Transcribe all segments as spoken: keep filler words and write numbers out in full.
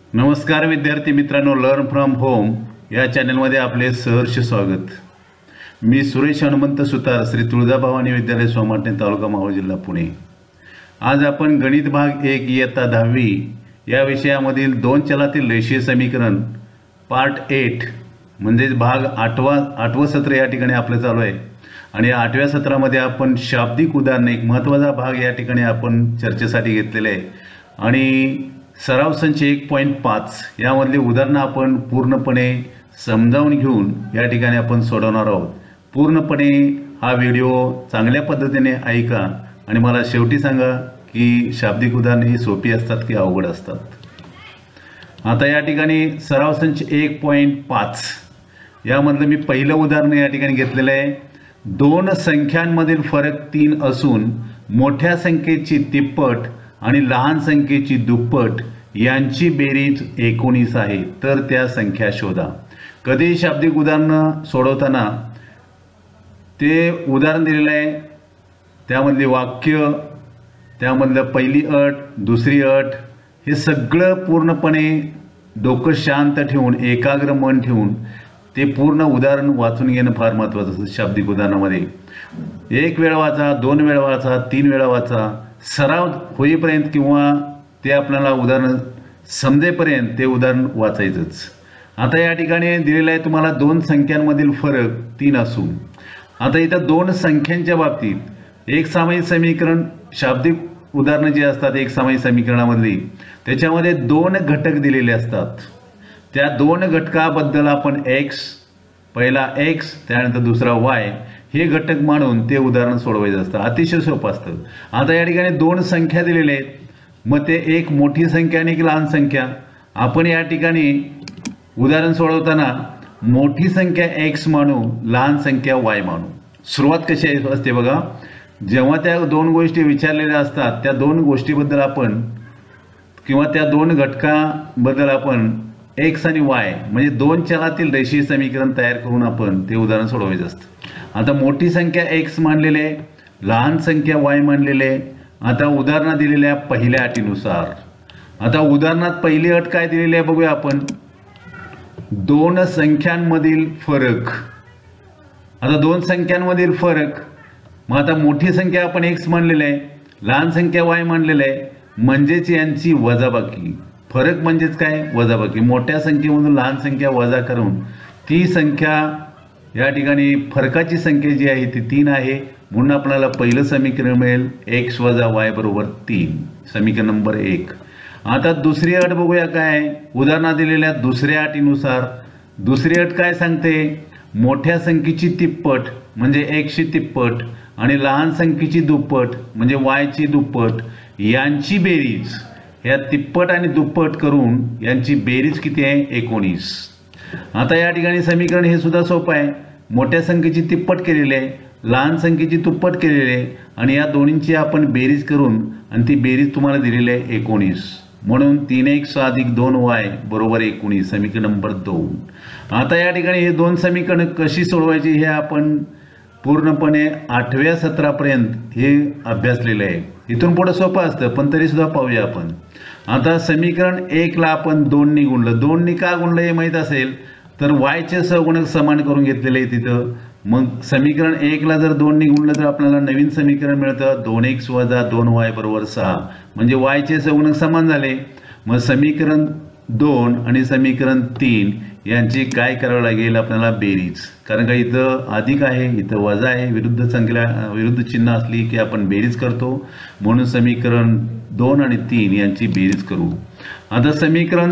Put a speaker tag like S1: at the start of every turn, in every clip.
S1: नमस्कार विद्यार्थी मित्रांनो, लर्न फ्रॉम होम या चॅनलमध्ये आपले सहर्ष स्वागत। मी सुरेश हनुमंत सुतार, श्री तुळजाभवानी विद्यालय सोमाटणे, तालुका मावळ, जिल्हा पुणे। आज आपण गणित भाग एक इयत्ता दहावी या विषयामधील दोन चलातील रेषीय समीकरण पार्ट एट म्हणजे भाग आठवा आठवं सत्र या ठिकाणी आपलं चालू आहे। आणि आठव्या सत्रामध्ये आपण शाब्दिक उदाहरणे एक महत्त्वाचा भाग या ठिकाणी आपण चर्चेसाठी घेतलेले आहे। आणि सराव संच एक पॉईंट पाच यामधले उदाहरणं आपण पूर्णपणे समजावून घेऊन या ठिकाणी आपण सोडवणार आहोत। पूर्णपणे हा व्हिडिओ चांगल्या पद्धतीने ऐका आणि मला शेवटी सांगा की शाब्दिक उदाहरणे ही सोपी असतात की अवघड असतात। आता या ठिकाणी सराव संच एक पॉईंट पाच यामधलं मी पहिलं उदाहरण या ठिकाणी घेतलेलं आहे। दोन संख्यांमधील फरक तीन असून मोठ्या संख्येची तिप्पट आणि लहान संख्येची दुप्पट यांची बेरीज एकोणीस आहे, तर त्या संख्या शोधा। कधी शाब्दिक उदाहरण सोडवताना ते उदाहरण दिलेलं आहे, त्यामधले वाक्य, त्यामधलं पहिली अट, दुसरी अट, हे सगळं पूर्णपणे डोकं शांत ठेवून एकाग्र मन ठेवून ते पूर्ण उदाहरण वाचून घेणं फार महत्त्वाचं असतं। शाब्दिक उदाहरणामध्ये एक वेळा वाचा, दोन वेळा वाचा, तीन वेळा वाचा, सराव होईपर्यंत किंवा ते आपल्याला उदाहरण समजेपर्यंत ते उदाहरण वाचायचंच। आता या ठिकाणी दिलेलं आहे तुम्हाला दोन संख्यांमधील फरक तीन असून, आता इथं दोन संख्यांच्या बाबतीत एक सामायिक समीकरण शाब्दिक उदाहरणं जी असतात एक सामायिक समीकरणामधली त्याच्यामध्ये दोन घटक दिलेले असतात। त्या दोन घटकाबद्दल आपण एक्स, पहिला एक्स त्यानंतर दुसरा वाय हे घटक मानून ते उदाहरण सोडवायचं असतं। अतिशय सोपं असतं। आता या ठिकाणी दोन संख्या दिलेल्या आहेत, मग ते एक मोठी संख्या आणि एक लहान संख्या। आपण या ठिकाणी उदाहरण सोडवताना मोठी संख्या एक्स मानू, लहान संख्या वाय मानू। सुरुवात कशी असते बघा, जेव्हा त्या दोन गोष्टी विचारलेल्या असतात त्या दोन गोष्टीबद्दल आपण किंवा त्या दोन घटकाबद्दल आपण एक्स आणि वाय म्हणजे दोन चलातील रेषीय समीकरण तयार करून आपण ते उदाहरण सोडवायचं असतं। आता मोठी संख्या एक्स मानलेले, लहान संख्या वाय मानलेले। आता उदाहरणात दिलेल्या पहिल्या अटीनुसार, आता उदाहरणात पहिली अट काय दिलेली आहे बघूया आपण, दोन संख्यांमधील फरक। आता दोन संख्यांमधील फरक, मग आता मोठी संख्या आपण एक्स मानलेले आहे, लहान संख्या वाय मानलेले आहे, म्हणजेच यांची वजाबाकी। फरक म्हणजेच काय, वजाबाकी। मोठ्या संख्येमधून लहान संख्या वजा करून ती संख्या या ठिकाणी फरकाची संख्या जी आहे ती तीन आहे, म्हणून आपल्याला पहिलं समीकरण मिळेल एक्स वजा वाय बरोबर तीन, समीकरण नंबर एक। आता दुसरी अट बघूया काय, उदाहरणात दिलेल्या दुसऱ्या अटीनुसार दुसरी अट काय सांगते, मोठ्या संख्येची तिप्पट म्हणजे एक्सची तिप्पट आणि लहान संख्येची दुप्पट म्हणजे वायची दुप्पट यांची बेरीज, ह्या तिप्पट आणि दुप्पट करून यांची बेरीज किती आहे, एकोणीस। आता या ठिकाणी समीकरण हे सुद्धा सोपं आहे। मोठ्या संख्येची तिप्पट केलेली आहे, लहान संख्येची दुप्पट केलेली आहे आणि या दोन्हींची आपण बेरीज करून आणि ती बेरीज तुम्हाला दिलेली आहे एकोणीस, म्हणून तीन एक्स अधिक दोन वाय बरोबर एकोणीस, समीकरण नंबर दोन। आता या ठिकाणी हे दोन समीकरण कशी सोडवायची हे आपण पूर्णपणे आठव्या सत्रापर्यंत हे अभ्यासलेलं आहे। इथून पुढे सोपं असतं पण तरी सुद्धा पाहूया आपण। आता समीकरण एकला आपण दोननी गुणलं, दोननी का गुणलं हे माहीत असेल तर वायचे सहगुणक समान करून घेतलेले आहे तिथं। मग समीकरण एकला जर दोननी गुणलं तर आपल्याला नवीन समीकरण मिळतं दोन एक्स वजा दोन वाय बरोबर सहा, म्हणजे वायचे सहगुणक समान झाले। मग समीकरण दोन आणि समीकरण तीन यांची काय करावं लागेल आपल्याला, बेरीज। कारण का इथं अधिक आहे इथं वजा आहे, विरुद्ध संख्या विरुद्ध चिन्ह असली की आपण बेरीज करतो, म्हणून समीकरण दोन आणि तीन यांची बेरीज करू। आता समीकरण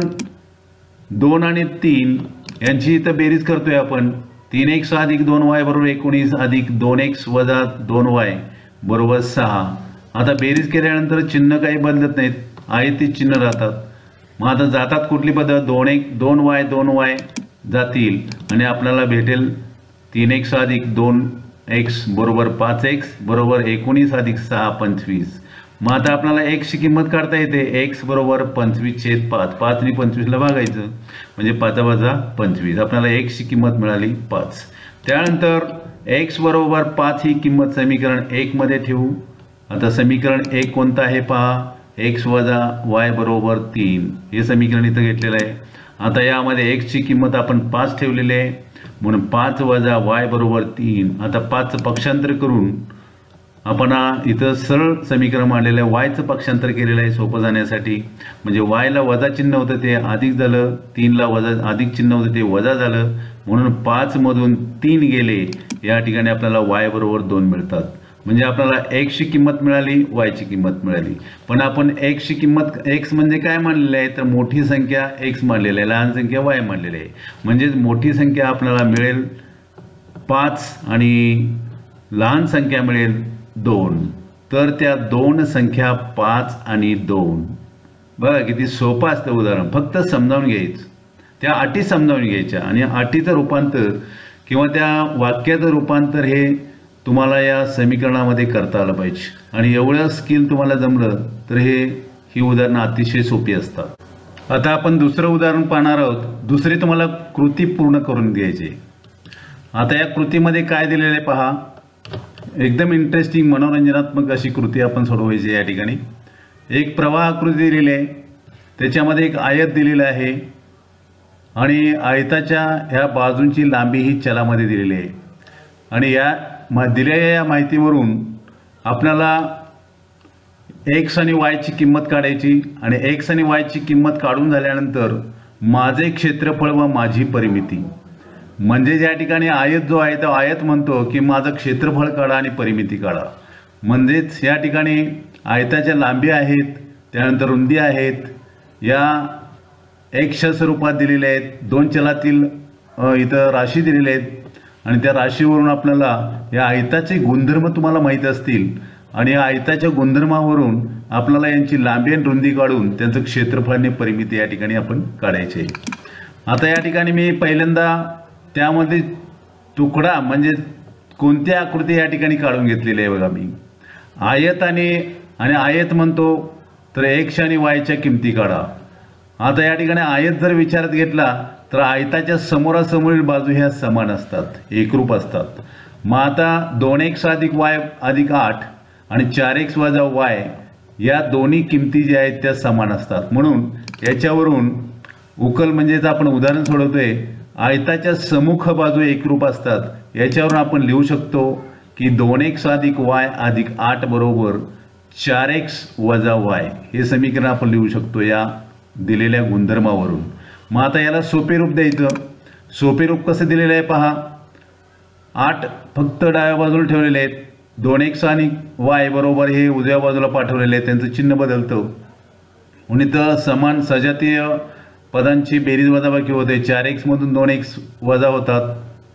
S1: दोन आणि तीन यांची इथं बेरीज करतोय आपण, तीन एक्स अधिक दोन वाय बरोबर एकोणीस अधिक दोन एक्स वजा दोन वाय बरोबर सहा। आता बेरीज केल्यानंतर चिन्ह काही बदलत नाहीत, आहे ते चिन्ह राहतात। मग आता जातात कुठली पद्धत, दोन एक दोन वाय दोन वाय जातील आणि आपल्याला भेटेल तीन एक्स अधिक दोन एक्स बरोबर पाच एक्स बरोबर एकोणीस अधिक सहा पंचवीस। मग आता आपल्याला एक्सची किंमत काढता येते, एक्स बरोबर पंचवीस छेद पाच, पाचनी पंचवीसला भागायचं म्हणजे पाच वजा पंचवीस, आपल्याला एक्सची किंमत मिळाली पाच। त्यानंतर एक्स बरोबर पाच ही किंमत समीकरण एक मध्ये ठेवू। आता समीकरण एक कोणतं आहे पहा, एक्स वजा वाय बरोबर तीन हे समीकरण इथं घेतलेलं आहे। आता यामध्ये एक्सची किंमत आपण पाच ठेवलेली आहे, म्हणून पाच वजा वाय बरोबर तीन। आता पाचचं पक्षांतर करून आपण इथं सरळ समीकरण मांडलेलं आहे, वायचं पक्षांतर केलेलं आहे सोपं जाण्यासाठी। म्हणजे वायला वजा चिन्ह होतं ते अधिक झालं, तीनला वजा अधिक चिन्ह होतं ते वजा झालं, म्हणून पाचमधून तीन गेले, या ठिकाणी आपल्याला वाय बरोबर दोन मिळतात। म्हणजे आपल्याला एक्सची किंमत मिळाली, वायची किंमत मिळाली। पण आपण एक्सची किंमत एक्स म्हणजे काय मानलेलं आहे तर मोठी संख्या एक्स मानलेलं आहे, लहान संख्या वाय मानलेली आहे। म्हणजे मोठी संख्या आपल्याला मिळेल पाच आणि लहान संख्या मिळेल दोन। तर त्या दोन संख्या पाच आणि दोन, बघा किती सोपं असतं उदाहरण, फक्त समजावून घ्यायचं, त्या अटी समजावून घ्यायच्या आणि अटीचं रूपांतर किंवा त्या वाक्याचं रूपांतर हे तुम्हाला या समीकरणामध्ये करता आलं पाहिजे। आणि एवढं स्किल तुम्हाला जमलं तर हे ही उदाहरणं अतिशय सोपी असतात। आता आपण दुसरं उदाहरण पाहणार आहोत। दुसरी तुम्हाला कृती पूर्ण करून द्यायची। आता या कृतीमध्ये काय दिलेलं आहे पहा, एकदम इंटरेस्टिंग मनोरंजनात्मक अशी कृती आपण सोडवायची। या ठिकाणी एक प्रवाह आकृती दिलेली आहे, त्याच्यामध्ये एक आयत दिलेलं आहे आणि आयताच्या ह्या बाजूंची लांबी ही चलामध्ये दिलेली आहे। आणि या दिलेल्या या माहितीवरून आपल्याला एक्स आणि वायची किंमत काढायची आणि एक्स आणि वायची किंमत काढून झाल्यानंतर माझे क्षेत्रफळ व माझी परिमिती, म्हणजे या ठिकाणी आयत जो आहे तो आयत म्हणतो की माझं क्षेत्रफळ काढा आणि परिमिती काढा। म्हणजेच या ठिकाणी आयताच्या लांबी आहेत, त्यानंतर रुंदी आहेत, या एक्सच्या स्वरूपात दिलेल्या आहेत, दोन चलातील इथं राशी दिलेल्या आहेत आणि त्या राशीवरून आपल्याला या आयताचे गुणधर्म तुम्हाला माहीत असतील आणि या आयताच्या गुणधर्मावरून आपल्याला यांची लांबी आणि रुंदी काढून त्यांचं क्षेत्रफळ आणि परिमिती या ठिकाणी आपण काढायचे आहे। आता या ठिकाणी मी पहिल्यांदा त्यामध्ये तुकडा म्हणजे कोणती आकृती या ठिकाणी काढून घेतलेली आहे बघा। मी आयत आणि आणि आयत म्हणतो तर एक्स आणि वायच्या किमती काढा। आता या ठिकाणी आयत जर विचारात घेतला तर आयताच्या समोरासमोरील बाजू ह्या समान असतात, एकरूप असतात। मग आता दोन एक्स अधिक वाय अधिक आठ आणि चार एक्स वजा वाय या दोन्ही किमती ज्या आहेत त्या समान असतात। म्हणून याच्यावरून उकल म्हणजेच आपण उदाहरण सोडवतोय, आयताच्या सम्मुख बाजू एकरूप असतात, याच्यावरून आपण लिहू शकतो की दोन एक्स अधिक वाय अधिक आठ बरोबर चार एक्स वजा वाय हे समीकरण आपण लिहू शकतो या दिलेल्या गुणधर्मावरून। मग आता याला सोपे रूप द्यायचं। सोपे रूप कसं दिलेलं आहे पहा, आठ फक्त डाव्या बाजूला ठेवलेले आहेत, दोन एक्स आणि वाय बरोबर हे उजव्या बाजूला पाठवलेले आहे, त्यांचं चिन्ह बदलतं म्हणून इथं समान सजातीय पदांची बेरीज वजाबाकी होते। चार एक्समधून दोन एक्स वजा होतात,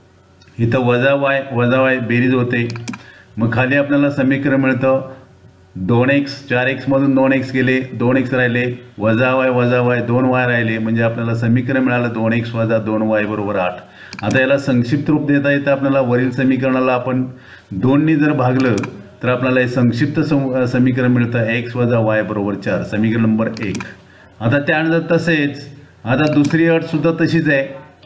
S1: इथं वजा वाय वजा वाय बेरीज होते। मग खाली आपल्याला समीकरण मिळतं दोन एक्स, चार एक्समधून दोन एक्स गेले, दोन एक्स राहिले, वजा वाय वजा वाय दोन वाय राहिले, म्हणजे आपल्याला समीकरण मिळालं दोन एक्स वजा दोन वाय बरोबर आठ। आता याला संक्षिप्त रूप देता येतं आपल्याला। वरील समीकरणाला आपण दोननी जर भागलं तर आपल्याला हे संक्षिप्त समीकरण मिळतं एक्स वजा वाय बरोबर चार, समीकरण नंबर एक। आता त्यानंतर तसेच आता दुसरी अट सुद्धा तशीच आहे,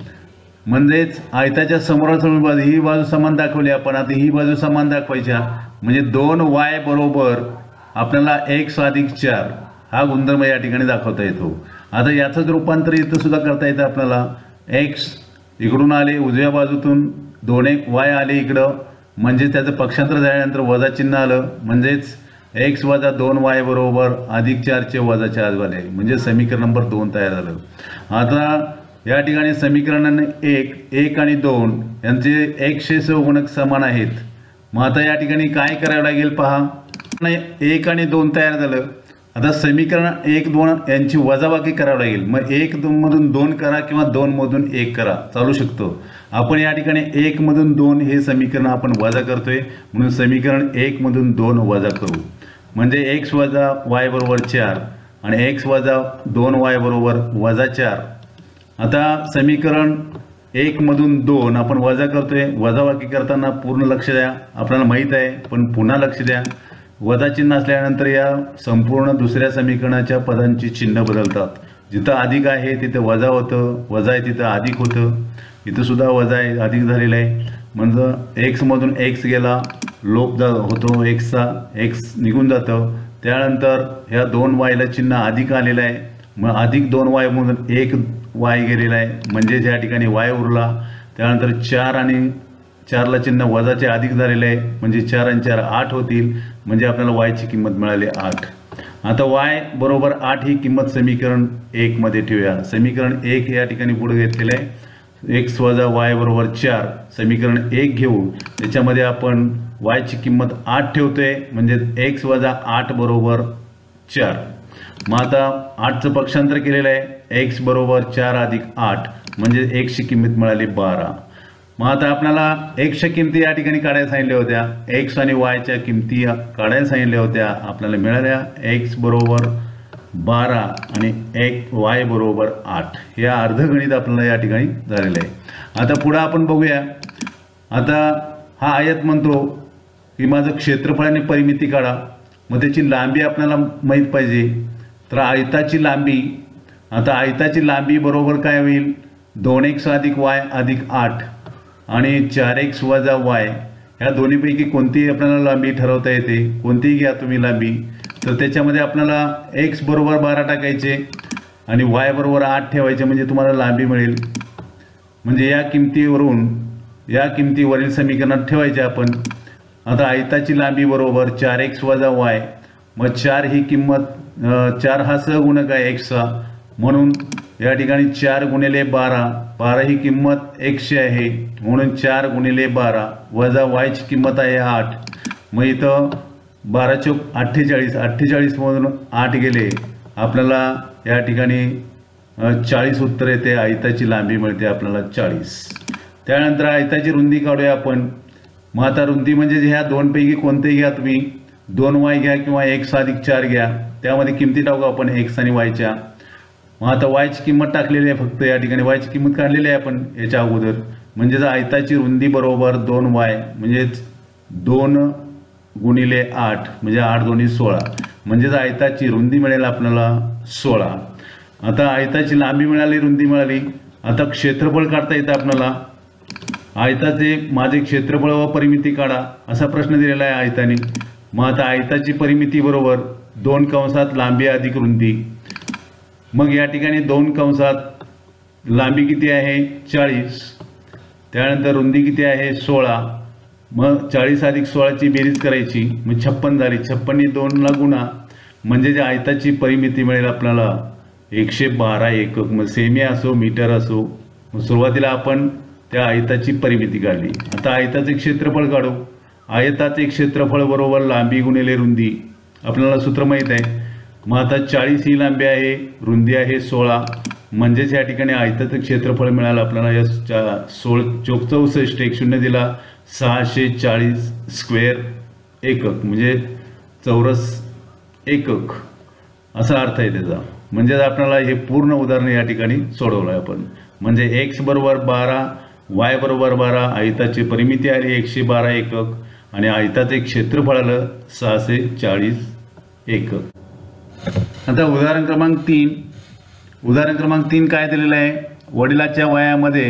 S1: म्हणजेच आयताच्या समोरासमोर बाजू ही बाजू समान दाखवली आपण, आता ही बाजू समान दाखवायच्या, म्हणजे दोन वाय बरोबर आपल्याला एक्स अधिक चार हा गुणधर्म या ठिकाणी दाखवता येतो। आता याचंच रूपांतर इथं सुद्धा करता येतं आपल्याला। एक्स इकडून आले उजव्या बाजूतून, दोन एक वाय आले इकडं, म्हणजे त्याचं पक्षांतर झाल्यानंतर वजा चिन्ह आलं, म्हणजेच एक्स वजा दोन वाय बरोबर अधिक चारचे वजा चार झाले, म्हणजे समीकरण नंबर दोन तयार झालं। आता या ठिकाणी समीकरणाने एक एक आणि दोन यांचे एकशे गुणक समान आहेत। मग आता या ठिकाणी काय करावं लागेल पहा, एक आणि दोन तयार झालं, आता समीकरण एक दोन यांची वजाबाकी करावी लागेल। मग एक दोन मधून दोन करा किंवा दोन मधून एक करा, चालू शकतो। आपण या ठिकाणी एक मधून दोन हे समीकरण आपण वजा करतोय, म्हणून समीकरण एक मधून दोन वजा करू, म्हणजे एक्स वजा वाय बरोबर चार आणि एक्स वजा दोन वाय बरोबर वजा चार। आता समीकरण एक मधून दोन आपण वजा करतोय, वजाबाकी करताना पूर्ण लक्ष द्या, आपल्याला माहीत आहे पण पुन्हा लक्ष द्या। वजा चिन्ह असल्यानंतर या संपूर्ण दुसऱ्या समीकरणाच्या पदांची चिन्ह बदलतात, जिथं अधिक आहे तिथं वजा होतं, वजा आहे तिथं अधिक होतं, इथं सुद्धा वजा आहे अधिक झालेला आहे, म्हणजे एक्स मधून एक्स गेला लोप जा होतो, एक्सचा एक्स निघून जातं, त्यानंतर ह्या दोन वायला चिन्ह अधिक आलेलं आहे, मग अधिक दोन वाय म्हणून एक वाय गेलेला आहे, म्हणजे या ठिकाणी वाय उरला. त्यानंतर चार आणि चारला चिन्ह वजाचे अधिक झालेले आहे, म्हणजे चार आणि चार आठ होतील, म्हणजे आपल्याला वायची किंमत मिळाली आठ. आता वाय बरोबर आठ ही किंमत समीकरण एक मध्ये ठेवूया. समीकरण एक या ठिकाणी पुढे घेतलेलं आहे. एक्स वजा वाय बरोबर चार समीकरण एक घेऊ, त्याच्यामध्ये आपण वायची किंमत आठ ठेवतोय, म्हणजे एक्स वजा आठ बरोबर चार. मग आता आठचं पक्षांतर केलेलं आहे, एक्स बरोबर चार अधिक आठ म्हणजे एक्सची किंमत मिळाली बारा. मग आता आपल्याला एक्सच्या किमती या ठिकाणी काढायला सांगितल्या होत्या, एक्स आणि वायच्या किमती काढायला सांगितल्या होत्या, आपल्याला मिळाल्या एक्स बरोबर बारा आणि एक वाय बरोबर आठ. हे अर्धगणित आपल्याला या ठिकाणी झालेलं आहे. आता पुढे आपण बघूया. आता हा आयत म्हणतो की माझं क्षेत्रफळ आणि परिमिती काढा, मग त्याची लांबी आपल्याला माहीत पाहिजे. तर आयताची लांबी, आता आयताची लांबी बरोबर काय होईल, दोन एक्स अधिक वाय अधिक आठ आणि चार एक्स वजा वाय, ह्या दोन्हीपैकी कोणतीही आपल्याला लांबी ठरवता येते, कोणतीही घ्या तुम्ही लांबी. तर त्याच्यामध्ये आपल्याला एक्स बरोबर बारा टाकायचे आणि वाय बरोबर आठ ठेवायचे, म्हणजे तुम्हाला लांबी मिळेल. म्हणजे या किमतीवरून या किमतीवरील समीकरणात ठेवायचे आपण. आता आयताची लांबी बरोबर चार एक्स वजा वाय, मग चार ही किंमत चार हा सहगुणक आहे एक्सचा, म्हणून या ठिकाणी चार गुणिले बारा, बारा ही किंमत एकशे आहे, म्हणून चार गुणिले बारा वजा वायची किंमत आहे आठ. मग इथं बारा चौक अठ्ठेचाळीस, अठ्ठेचाळीसमधून आठ गेले, आपल्याला या ठिकाणी चाळीस उत्तर येते. आयताची लांबी मिळते आपल्याला चाळीस. त्यानंतर आयताची रुंदी काढूया आपण. मग आता रुंदी म्हणजे ह्या दोनपैकी कोणतेही घ्या तुम्ही, दोन वाय घ्या किंवा एक्स अधिक चार घ्या, त्यामध्ये किमती टाकू आपण एक्स आणि वायच्या. मग आता वायची किंमत टाकलेली आहे, फक्त या ठिकाणी वायची किंमत काढलेली आहे आपण याच्या अगोदर. म्हणजेच आयताची रुंदी बरोबर दोन वाय, म्हणजेच दोन गुणिले आठ म्हणजे आठ दोन्ही सोळा, म्हणजेच आयताची रुंदी मिळेल आपल्याला सोळा. आता आयताची लांबी मिळाली, रुंदी मिळाली. आता क्षेत्रफळ काढता येतं आपल्याला. आयताचे माझे क्षेत्रफळ व परिमिती काढा असा प्रश्न दिलेला आहे आयताने. मग आता आयताची परिमिती बरोबर दोन कंसात लांबी अधिक रुंदी. मग या ठिकाणी दोन कंसात लांबी किती आहे चाळीस, त्यानंतर रुंदी किती आहे सोळा. मग चाळीस अधिक सोळाची बेरीज करायची, मग छप्पन झाली. छप्पननी दोनला गुणा, म्हणजे जे आयताची परिमिती मिळेल आपल्याला एकशे बारा एकक. मग सेमी असो मीटर असो, मग सुरुवातीला आपण त्या आयताची परिमिती काढली. आता आयताचे क्षेत्रफळ काढू. आयताचे क्षेत्रफळ बरोबर लांबी गुणिले रुंदी, आपल्याला सूत्र माहीत आहे. मग आता चाळीस ही लांबी आहे, रुंदी आहे सोळा, म्हणजेच या ठिकाणी आयताचं क्षेत्रफळ मिळालं आपल्याला या सोळ चौक चौसष्ट, एक शून्य दिला, सहाशे चाळीस स्क्वेअर एकक म्हणजे चौरस एकक असा अर्थ आहे त्याचा. म्हणजेच आपल्याला हे पूर्ण उदाहरण या ठिकाणी सोडवलं आहे आपण. म्हणजे एक्स बरोबर बारा, वाय बरोबर बारा, आयताची परिमिती आली एकशे बारा एकक आणि आयताचे क्षेत्रफळ आलं सहाशे चाळीस एकक. आता उदाहरण क्रमांक तीन. उदाहरण क्रमांक तीन काय दिलेलं आहे, वडिलाच्या वयामध्ये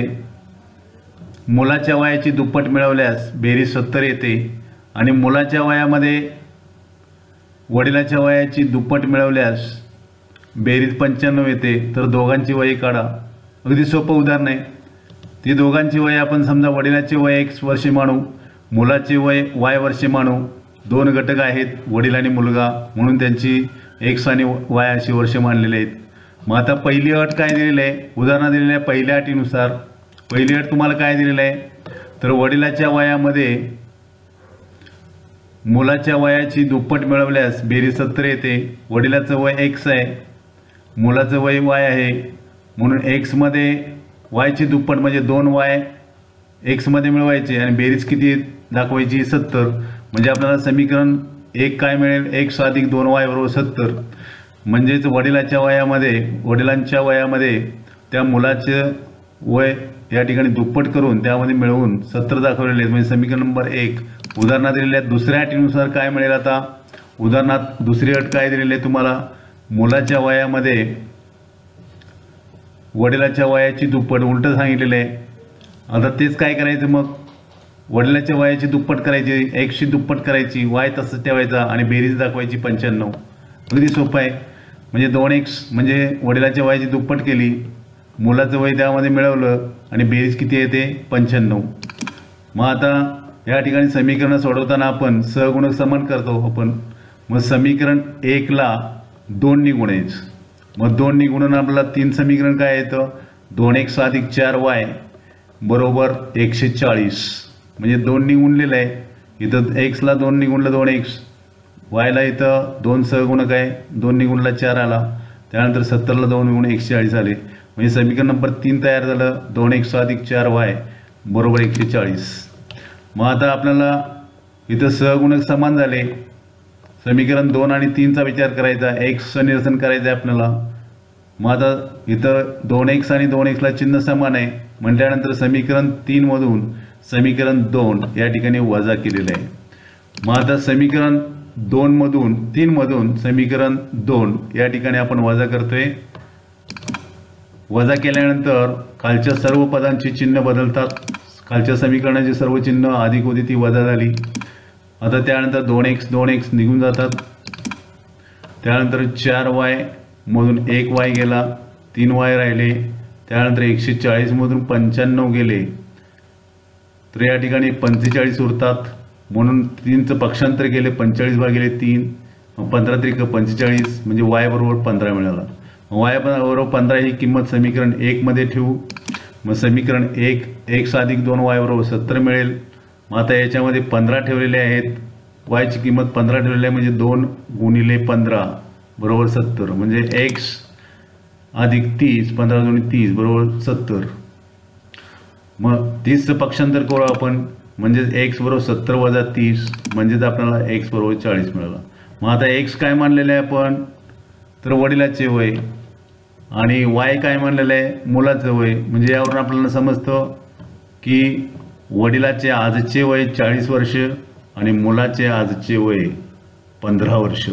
S1: मुलाच्या वयाची दुप्पट मिळवल्यास बेरीज सत्तर येते आणि मुलाच्या वयामध्ये वडिलाच्या वयाची दुप्पट मिळवल्यास बेरीज पंच्याण्णव येते. तर दोघांची वय काढा. अगदी सोपं उदाहरण आहे. ती दोघांची वय आपण समजा वडिलाचे वय एक्स वर्षे मानू, मुलाचे वय वाय वर्षे मानू. दोन घटक आहेत वडील आणि मुलगा, म्हणून त्यांची एक्स आणि वाय अशी वर्षे मानलेले आहेत. मग आता पहिली अट काय दिलेली आहे, उदाहरण दिलेलं आहे पहिल्या अटीनुसार. पहिली अट तुम्हाला काय दिलेलं आहे, तर वडिलाच्या वयामध्ये मुलाच्या वयाची दुप्पट मिळवल्यास बेरीज सत्तर येते. वडिलाचं वय एक्स आहे, मुलाचं वय वाय आहे, म्हणून एक्समध्ये वायची दुप्पट म्हणजे दोन वाय एक्समध्ये मिळवायचे आणि बेरीज किती दाखवायची सत्तर. म्हणजे आपल्याला समीकरण एक काय मिळेल, एक्स अधिक दोन वाय बरोबर सत्तर. म्हणजेच वडिलाच्या वयामध्ये वडिलांच्या वयामध्ये त्या मुलाचं वय या ठिकाणी दुप्पट करून त्यामध्ये मिळवून सत्तर दाखवलेले आहेत. म्हणजे समीकरण नंबर एक. उदाहरणात दिलेल्या दुसऱ्या अटीनुसार काय मिळेल, आता उदाहरणात दुसरी अट काय दिलेली आहे तुम्हाला, मुलाच्या वयामध्ये वडिलाच्या वयाची दुप्पट उलटं सांगितलेलं आहे. आता तेच काय करायचं, मग वडिलाच्या वयाची दुप्पट करायची, एक्सची दुप्पट करायची, वाय तसंच ठेवायचा आणि बेरीज दाखवायची पंच्याण्णव. अगदी सोपं आहे. म्हणजे दोन एक्स म्हणजे वडिलाच्या वयाची दुप्पट केली, मुलाचं वय त्यामध्ये मिळवलं आणि बेरीज किती येते पंच्याण्णव. मग आता या ठिकाणी समीकरण सोडवताना आपण सहगुणक समान करतो आपण. मग समीकरण एकला दोननी गुणायचं. मग दोननी गुणून आपल्याला तीन समीकरण काय येतं, दोन एक्स अधिक चार वाय बरोबर एकशे चाळीस. म्हणजे दोननी गुणलेलं आहे. इथं एक्सला दोननी गुणलं दोन एक्स, वायला इथं दोन सहगुणक आहे, दोननी गुणला चार आला, त्यानंतर सत्तरला दोन गुण एकशे चाळीस आले. म्हणजे समीकरण नंबर तीन तयार झालं, दोन एक्स अधिक चार वाय बरोबर एकशे चाळीस. मग आता आपल्याला इथं सहगुणक समान झाले. समीकरण दोन आणि तीनचा विचार करायचा, एक्सचं निरसन करायचं आहे आपल्याला. मग आता इथं दोन एक्स आणि दोन एक्सला चिन्ह समान आहे म्हटल्यानंतर समीकरण तीनमधून समीकरण दोन या ठिकाणी वजा केलेलं आहे. मग आता समीकरण दोनमधून तीनमधून समीकरण दोन या ठिकाणी आपण वजा करतोय. वजा केल्यानंतर खालच्या सर्व पदांची चिन्ह बदलतात. खालच्या समीकरणाची सर्व चिन्ह अधिक होती ती वजा झाली. आता त्यानंतर दोन एक्स दोन एक्स निघून जातात. त्यानंतर चार वाय मधून एक वाय गेला, तीन वाय राहिले. त्यानंतर एकशे चाळीसमधून पंच्याण्णव गेले तर या ठिकाणी पंचेचाळीस उरतात. म्हणून तीनचं पक्षांतर केले, पंचेचाळीस भागिले तीन, पंधरा त्रिक पंचेचाळीस म्हणजे वाय बरोबर पंधरा मिळाला. वाय बरोबर पंधरा ही किंमत समीकरण एकमध्ये ठेवू. मग समीकरण एक एक्स अधिक दोन वाय बरोबर सत्तर मिळेल. मग आता याच्यामध्ये पंधरा ठेवलेले आहेत, वायची किंमत पंधरा ठेवलेली आहे म्हणजे दोन गुणिले पंधरा बरोबर सत्तर. म्हणजे एक्स अधिक तीस, पंधरा दोन्ही तीस बरोबर सत्तर. मग तीसचं पक्षांतर करू आपण म्हणजेच एक्स बरोबर सत्तर वजा तीस म्हणजेच आपल्याला एक्स बरोबर चाळीस मिळाला. मग आता एक्स काय मानलेलं आहे आपण तर वडिलाचे वय आणि वाय काय मानलेलं आहे मुलाचं वय. म्हणजे यावरून आपल्याला समजतं की वडिलाचे आजचे वय चाळीस वर्ष आणि मुलाचे आजचे वय पंधरा वर्ष.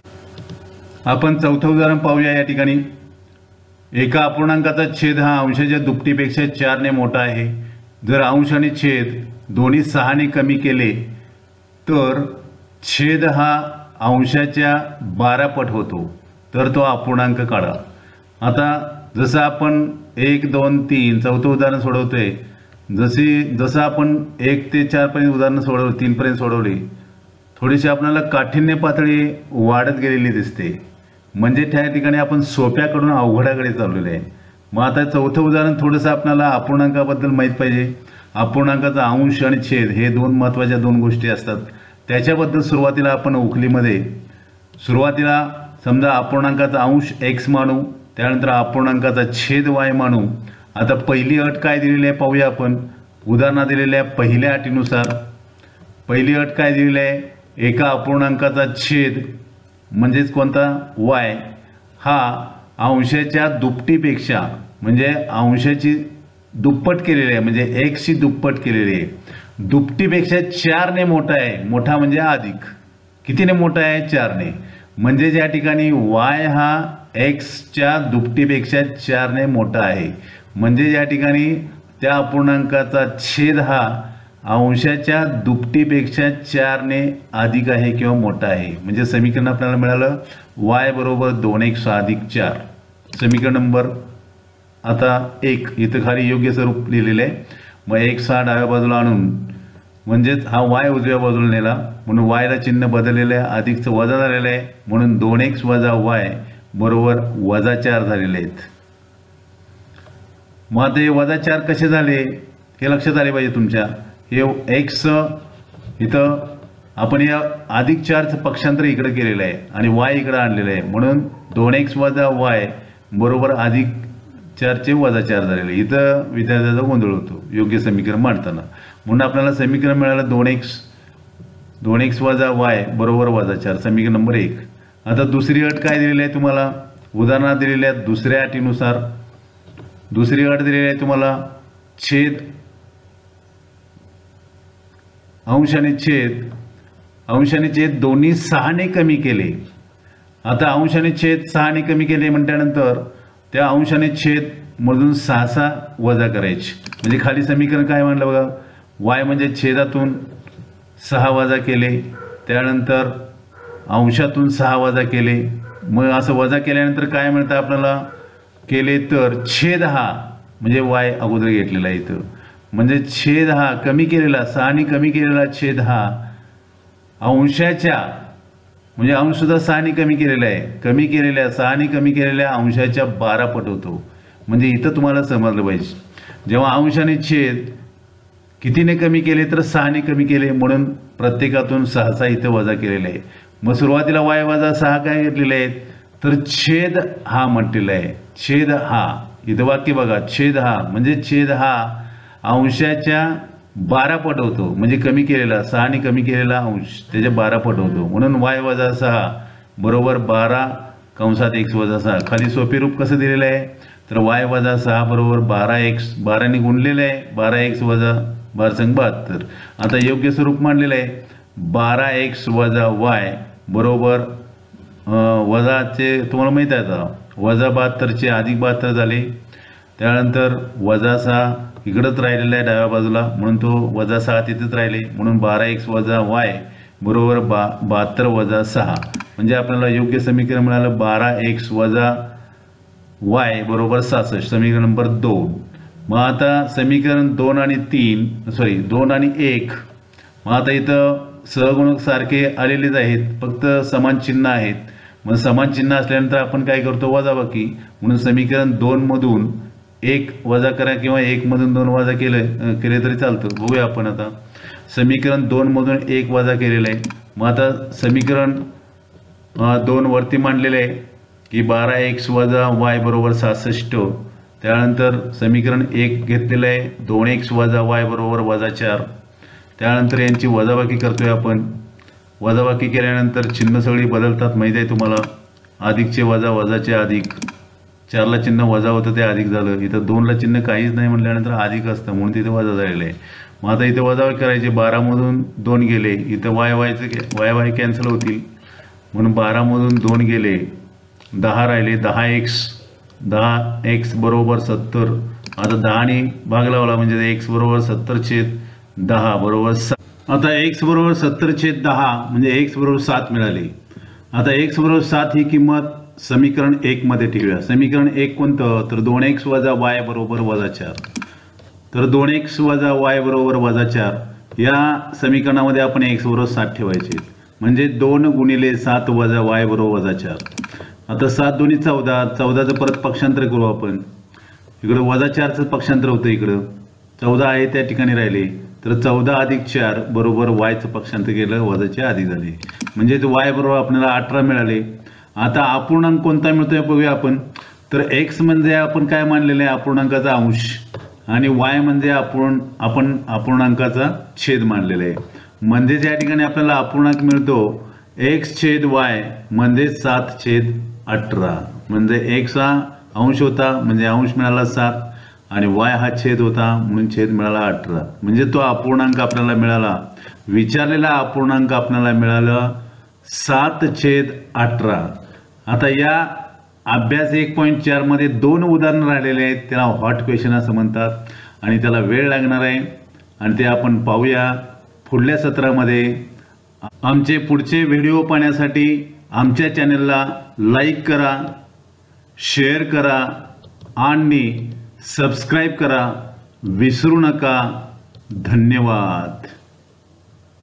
S1: आपण चौथं उदाहरण पाहूया. या ठिकाणी एका अपूर्णांकाचा छेद हा अंशाच्या दुपटीपेक्षा चारने मोठा आहे. जर अंश आणि छेद दोन्ही सहाने कमी केले तर छेद हा अंशाच्या बारा पट होतो. तर तो अपूर्णांक काढा. आता जसं आपण एक दोन तीन चौथं उदाहरण सोडवतोय, जशी जसं आपण एक ते चारपर्यंत उदाहरणं सोडवली, तीनपर्यंत सोडवली, थोडीशी आपल्याला काठिण्य पातळी वाढत गेलेली दिसते. म्हणजे त्या ठिकाणी आपण सोप्याकडून अवघडाकडे चाललेलं आहे. मग आता चौथं उदाहरण थोडंसं आपल्याला अपूर्णांकाबद्दल माहीत पाहिजे. अपूर्णांकाचा अंश आणि छेद हे दोन महत्त्वाच्या दोन गोष्टी असतात. त्याच्याबद्दल सुरुवातीला आपण उकलीमध्ये सुरुवातीला समजा अपूर्णांकाचा अंश एक्स मानू, त्यानंतर अपूर्णांकाचा छेद वाय मानू. आता पहिली अट काय दिलेली आहे पाहूया आपण. उदाहरणात दिलेल्या पहिल्या अटीनुसार पहिली अट काय दिलेली आहे, एका अपूर्णांकाचा छेद म्हणजेच कोणता वाय हा अंशाच्या दुपटीपेक्षा म्हणजे अंशाची दुप्पट केलेली आहे म्हणजे एक्सची दुप्पट केलेली आहे. दुपटीपेक्षा चारने मोठा आहे. मोठा म्हणजे अधिक. कितीने मोठा आहे चारने. म्हणजे या ठिकाणी वाय हा एक्सच्या दुपटीपेक्षा चारने मोठा आहे. म्हणजे या ठिकाणी त्या अपूर्णांकाचा छेद हा अंशाच्या दुपटीपेक्षा चारने अधिक आहे किंवा मोठा आहे. म्हणजे समीकरण आपल्याला मिळालं वाय बरोबर दोन एक्स अधिक चार. समीकरण नंबर आता एक इथं खाली योग्य स्वरूप लिहिलेलं आहे. मग एक्स हा डाव्या बाजूला आणून म्हणजेच हा वाय उजव्या बाजूला नेला म्हणून वायला चिन्ह बदललेलं आहे, अधिकचं वजा झालेलं आहे म्हणून दोन एक्स वजा वाय बरोबर वजा चार झालेले आहेत. मग आता हे वजा चार कसे झाले हे लक्षात आले पाहिजे तुमच्या. हे एक्स इथं आपण या अधिक चारचं पक्षांतर इकडे केलेलं आहे आणि वाय इकडे आणलेलं आहे म्हणून दोन एक्स वजा वाय बरोबर अधिक चारचे वजा चार झालेले. इथं विद्यार्थ्याचा गोंधळ होतो योग्य समीकरण मांडताना. म्हणून आपल्याला समीकरण मिळालं दोन एक्स दोन एक्स वजा वाय बरोबर वजा चार. समीकरण नंबर एक. आता दुसरी अट काय दिलेली आहे तुम्हाला उदाहरणात दिलेल्या दुसऱ्या अटीनुसार. दुसरी अट दिलेली आहे तुम्हाला छेद अंश आणि छेद अंश आणि छेद दोन्ही सहाने कमी केले. आता अंश आणि छेद सहाने कमी केले म्हटल्यानंतर त्या अंश आणि छेद मधून सहा सहा वजा करायचे. म्हणजे खाली समीकरण काय म्हणलं बघा वाय म्हणजे छेदातून सहा वजा केले, त्यानंतर अंशातून सहा वजा केले, मग असं वजा केल्यानंतर काय मिळतं आपल्याला केले तर छेद हा म्हणजे वाय अगोदर घेतलेला आहे इथं, म्हणजे छेद हा कमी केलेला सहाने कमी केलेला छेद हा अंशाच्या म्हणजे अंशसुद्धा सहाने कमी केलेला आहे, कमी केलेल्या सहाने कमी केलेल्या अंशाच्या बारा पट होतो. म्हणजे इथं तुम्हाला समजलं पाहिजे जेव्हा अंशाने छेद कितीने कमी केले तर सहाने कमी केले म्हणून प्रत्येकातून सहाचा इथं वजा केलेला आहे. मग सुरुवातीला वाय वजा सहा काय घेतलेले आहेत तर छेद हा म्हटलेला आहे. छेद हा इथं वाक्य बघा, छेद हा म्हणजे छेद हा अंशाच्या बारा पट होतो, म्हणजे कमी केलेला सहाने कमी केलेला अंश त्याच्या बारा पट होतो म्हणून वाय वजा सहा बरोबर बारा कंसात एक्स वजा सहा. खाली सोपे रूप कसं दिलेलं आहे तर वाय वजा सहा बरोबर बारा एक्स बाराने गुणलेलं आहे, बारा एक्स वजा बारा संग बहात्तर. आता योग्य स्वरूप मांडलेलं आहे बारा एक्स वजा वाय बरोबर वजाचे तुम्हाला माहीत आहे आता वजा बहात्तरचे अधिक बहात्तर झाले, त्यानंतर वजा सहा इकडंच राहिलेला आहे डाव्या बाजूला म्हणून तो वजा सहा तिथेच राहिले म्हणून बारा एक्स वजा वाय बरोबर बा बहात्तर वजा सहा. म्हणजे आपल्याला योग्य समीकरण मिळालं बारा एक्स वजा वाय बरोबर सहासष्ट, समीकरण नंबर दोन. मग आता समीकरण दोन आणि तीन सॉरी दोन आणि एक, मग आता इथं सहगुणक सारखे आलेलेच आहेत फक्त समान चिन्ह आहेत. मग समान चिन्ह असल्यानंतर आपण काय करतो वजाबाकी, म्हणून समीकरण दोन मधून एक वजा करा किंवा एक मधून दोन वजा केले केले तरी चालतं. बघूया आपण आता समीकरण दोन मधून एक वजा केलेलं आहे. मग आता समीकरण दोन वरती मांडलेलं आहे की बारा एक्स वजा वाय बरोबर सहासष्ट, त्यानंतर समीकरण एक घेतलेलं आहे दोन एक्स वजा वाय बरोबर वजा चार, त्यानंतर यांची वजाबाकी करतोय आपण. वजाबाकी केल्यानंतर चिन्ह सगळी बदलतात माहीत आहे तुम्हाला, अधिकचे वजा वजाचे अधिक, चारला चिन्ह वजा होतं ते अधिक झालं, इथं दोनला चिन्ह काहीच नाही म्हटल्यानंतर अधिक असतं म्हणून तिथे वजा झालेलं आहे. मग आता इथे वजाबाकी करायचे, बारामधून दोन गेले इथं वाय वायचे वाय वाय कॅन्सल होतील म्हणून बारामधून दोन गेले दहा राहिले, दहा एक्स दहा एक्स बरोबर सत्तर. आता दहाने भाग लावला म्हणजे एक्स बरोबर सत्तर छेद दहा बरोबर सात. आता एक्स बरोबर सत्तर छेद दहा म्हणजे एक्स बरोबर सात मिळाले. आता एक्स बरोबर सात ही किंमत समीकरण एक मध्ये ठेवूया. समीकरण एक कोणतं तर दोन एक्स वजा वाय बरोबर वजा चार. तर दोन एक्स वजा वाय बरोबर वजा चार या समीकरणामध्ये आपण एक्स बरोबर सात ठेवायचे म्हणजे दोन गुणिले सात वजा वाय बरोबर वजा चार. आता सात दोन्ही चौदा, चौदाचं परत पक्षांतर करू आपण. इकडं वजा चारचं पक्षांतर होतं, इकडं चौदा आहे त्या ठिकाणी राहिले तर चौदा अधिक चार बरोबर वायचं पक्षांतर केलं वजाचे अधिक झाले म्हणजेच वाय बरोबर आपल्याला अठरा मिळाले. आता अपूर्णांक कोणता मिळतोय बघूया आपण. तर एक्स म्हणजे आपण काय मानलेलं आहे अपूर्णांकाचा अंश आणि वाय म्हणजे अपूर्ण आपण अपूर्णांकाचा छेद मानलेला आहे. म्हणजेच या ठिकाणी आपल्याला अपूर्णांक मिळतो एक्स छेद वाय म्हणजे सात छेद अठरा. म्हणजे एक्स हा अंश होता म्हणजे अंश मिळाला सात आणि वाय हा छेद होता म्हणून छेद मिळाला अठरा. म्हणजे तो अपूर्णांक आपल्याला मिळाला, विचारलेला अपूर्णांक आपल्याला मिळाला सात छेद अठरा. आता या अभ्यास एक पॉईंट चार मध्ये दोन उदाहरणं राहिलेले आहेत, त्याला हॉट क्वेश्चन असं म्हणतात आणि त्याला वेळ लागणार आहे आणि ते आपण पाहूया पुढल्या सत्रामध्ये. आमचे पुढचे व्हिडिओ पाहण्यासाठी आमच्या चॅनलला लाईक करा, शेअर करा आणि सबस्क्राईब करा विसरू नका. धन्यवाद.